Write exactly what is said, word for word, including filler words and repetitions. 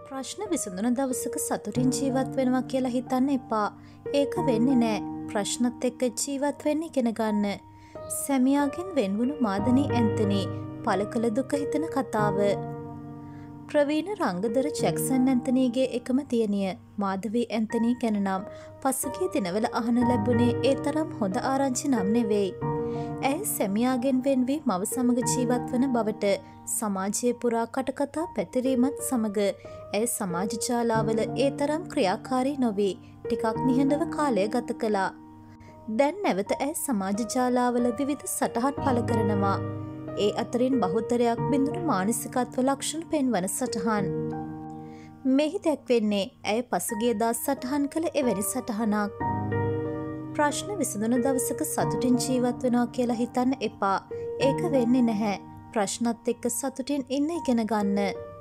ප්‍රශ්න විසඳුන දවසක සතුටින් ජීවත් වෙනවා කියලා හිතන්න එපා. ඒක වෙන්නේ නෑ. ප්‍රශ්නත් එක්ක ජීවත් වෙන්න ඉගෙන ගන්න. සැමියාගෙන් වෙන්වුණු මාදනී ඇන්තනි පළ කළ දුක හිතන කතාව. ප්‍රවීණ රංගදර ජැක්සන් ඇන්තනීගේ එකම දියණිය මාධවී ඇන්තනී ගැන නම් පසුගිය දිනවල අහන ලැබුණේ ඒ තරම් හොඳ ආරංචි නම් නෙවෙයි. ඇය සැමියාගෙන් වෙන් වී මව සමග ජීවත් වන බවට සමාජයේ පුරා කටකතා පැතිරීමත් සමග ඇය සමාජ ජාලාවල ඒ තරම් ක්‍රියාකාරී නොවී ටිකක් නිහඬව කාලය ගත කළා. දැන් නැවත ඇය සමාජ ජාලාවල විවිධ සටහන් පළ කරනවා. ඒ අතරින් බහුතරයක් බිඳුණු මානසිකත්ව ලක්ෂණ පෙන්වන සටහන්. මෙහි දැක්වෙන්නේ ඇය පසුගියදා සටහන් කළ එවැනි සටහනක්. ප්‍රශ්න විසඳුන දවසක සතුටින් ජීවත් වෙනවා කියලා හිතන්න එපා. ඒක වෙන්නේ නැහැ. ප්‍රශ්නත් එක්ක සතුටින් ඉන්න ඉගෙන ගන්න.